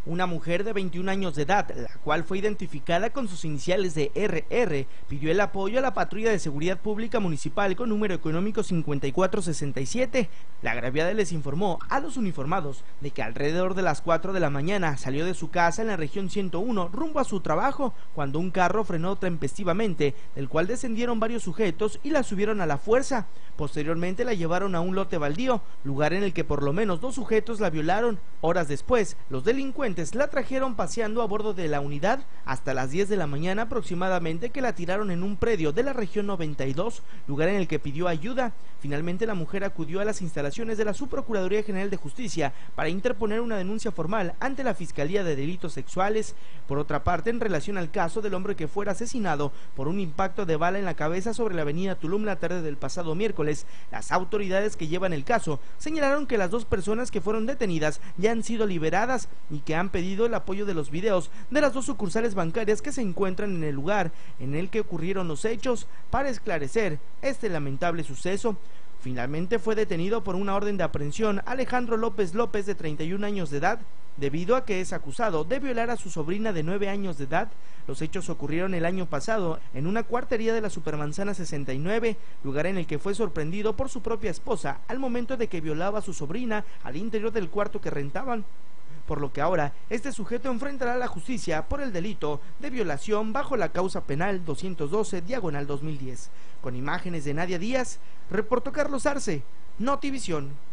Una mujer de 21 años de edad, la cual fue identificada con sus iniciales de RR, pidió el apoyo a la patrulla de seguridad pública municipal con número económico 5467. La agraviada les informó a los uniformados de que alrededor de las 4 de la mañana salió de su casa en la región 101 rumbo a su trabajo, cuando un carro frenó tempestivamente, del cual descendieron varios sujetos y la subieron a la fuerza. Posteriormente la llevaron a un lote baldío, lugar en el que por lo menos 2 sujetos la violaron. Horas después, los delincuentes la trajeron paseando a bordo de la unidad hasta las 10 de la mañana aproximadamente, que la tiraron en un predio de la región 92, lugar en el que pidió ayuda. Finalmente la mujer acudió a las instalaciones de la Subprocuraduría General de Justicia para interponer una denuncia formal ante la Fiscalía de Delitos Sexuales. Por otra parte, en relación al caso del hombre que fuera asesinado por un impacto de bala en la cabeza sobre la avenida Tulum la tarde del pasado miércoles, las autoridades que llevan el caso señalaron que las 2 personas que fueron detenidas ya han sido liberadas y que han pedido el apoyo de los videos de las 2 sucursales bancarias que se encuentran en el lugar en el que ocurrieron los hechos para esclarecer este lamentable suceso. Finalmente fue detenido por una orden de aprehensión Alejandro López López, de 31 años de edad, debido a que es acusado de violar a su sobrina de 9 años de edad. Los hechos ocurrieron el año pasado en una cuartería de la Supermanzana 69, lugar en el que fue sorprendido por su propia esposa al momento de que violaba a su sobrina al interior del cuarto que rentaban, por lo que ahora este sujeto enfrentará a la justicia por el delito de violación bajo la causa penal 212/2010. Con imágenes de Nadia Díaz, reportó Carlos Arce, Notivisión.